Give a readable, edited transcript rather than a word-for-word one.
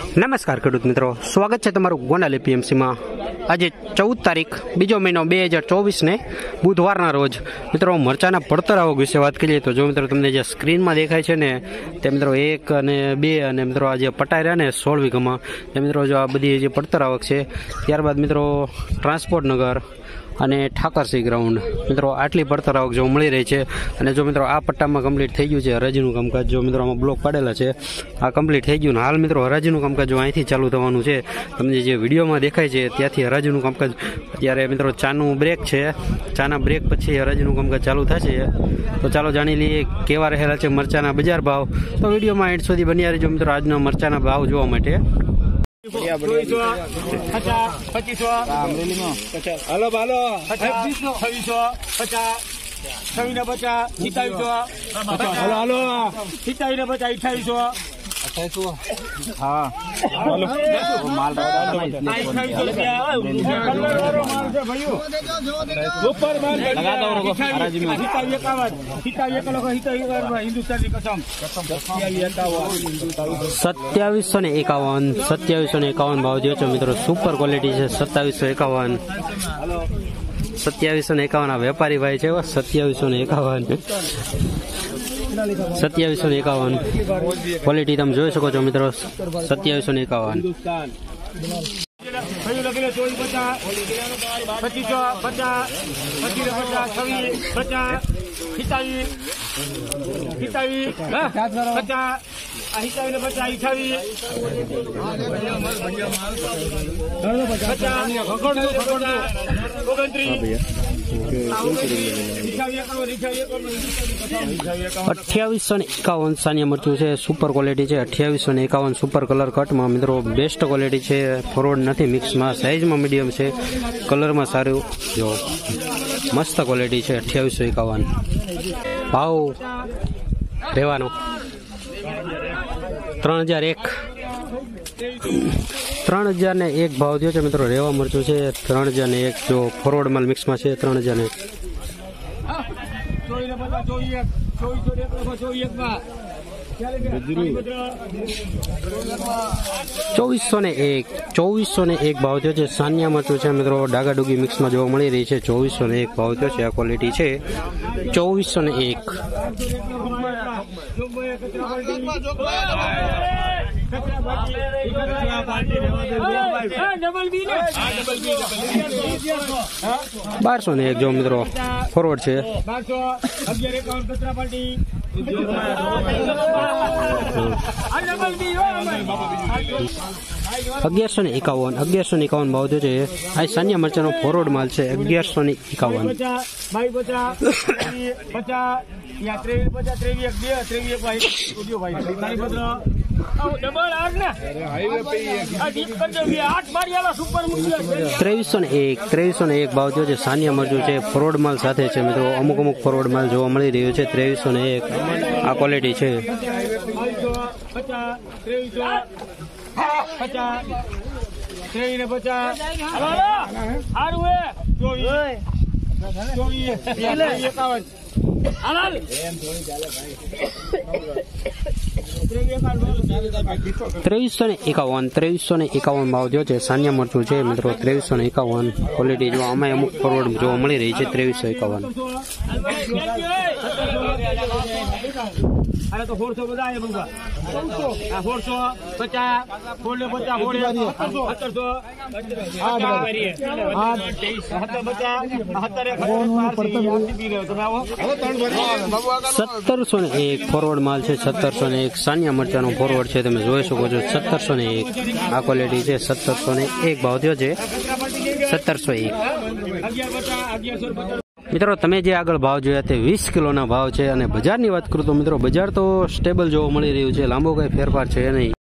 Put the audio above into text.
નમસ્કાર ખેડૂત મિત્રો, સ્વાગત છે તમારું ગોંડલ એપીએમસીમાં। આજે 14 તારીખ 2 મહિનો 2024 ને બુધવારના રોજ મિત્રો મરચાના પડતર આવક વિશે વાત કરીએ તો જો મિત્રો તમને જે સ્ક્રીનમાં દેખાય છે ને તે મિત્રો 1 અને 2 અને મિત્રો આ જે પટાઈ રહ્યા ને 16 વીઘામાં તે મિત્રો જો આ બધી જે પડતર આવક છે, ત્યારબાદ મિત્રો ટ્રાન્સપોર્ટ નગર અને ઠાકરસિંહ ગ્રાઉન્ડ મિત્રો આટલી પડતર આવક જો મળી રહી છે। અને જો મિત્રો આ પટ્ટામાં કમ્પ્લીટ થઈ ગયું છે હરાજીનું કામકાજ। જો મિત્રો આમાં બ્લોક પાડેલા છે, આ કમ્પ્લીટ થઈ ગયું ને હાલ મિત્રો હરાજીનું કામકાજ જો અહીંથી ચાલુ થવાનું છે। તમને જે વિડીયોમાં દેખાય છે ત્યાંથી હરાજીનું કામકાજ અત્યારે મિત્રો ચાનું બ્રેક છે, ચાના બ્રેક પછી હરાજીનું કામકાજ ચાલુ થશે। તો ચાલો જાણી લઈએ કેવા રહેલા છે મરચાના બજાર ભાવ। તો વિડીયોમાં એન્ડ સુધી બન્યા રહેજો મિત્રો આજના મરચાના ભાવ જોવા માટે। हेलो बालो 2650 हेलो 2750 हाँ माल ₹2751 भाव जो छे मित्रों सुपर क्वॉलिटी है। 2751 आ वेपारी भाई है 2751 क्वॉलिटी तुम જોઈ શકો છો મિત્રો 2751 2851 सानिया मरचू है सुपर क्वॉलिटी है। 2851 सुपर कलर कट में मित्रों बेस्ट क्वॉलिटी है। फॉरवर्ड नहीं मिक्स में साइज में मीडियम है, कलर में सारू जो मस्त क्वॉलिटी है। 2851 भाव रेवानो 3001 भाव दियो छे मित्रों। रेवा मरचू है 3001 जो फॉरवर्ड माल मिक्स में है 3001 2401 भाव थयो छे। सानिया मरचू है मित्रों डागा डूगी मिक्स में जोवा मळी रही है। 2401 भाव थयो छे। आ क्वॉलिटी है 2401 1201 जो मित्रों फॉरवर्ड है। 1151 भाव थयो छे। आ सानिया मरचानो फॉरवर्ड माल है 1151 2301 भाव जो है। सानिया मरचू है फॉरवर्ड माल साथे है मित्रों। अमुक अमुक फॉरवर्ड माल जोवा मळी रह्यो छे 2301 आ क्वॉलिटी है। 2351 भाव जो है। सानिया मरचू है मित्रों 2351 क्वॉलिटी जो आम अमुक फॉरवर्ड जो मळी रही है 2351 अरे तो 400 बताए बंगा 450 1701 फॉरवर्ड माल है 1701 सानिया मरचानो फॉरवर्ड है તમે જોઈ શકો છો 1701 આ ક્વોલિટી છે 1701 ભાવ થયો છે 1701 મિત્રો તમે જે આગળ ભાવ જોયા તે 20 કિલોના ભાવ છે। અને બજારની વાત કરું તો મિત્રો બજાર તો સ્ટેબલ જોવા મળી રહ્યું છે, લાંબો કઈ ફેરફાર છે નહીં।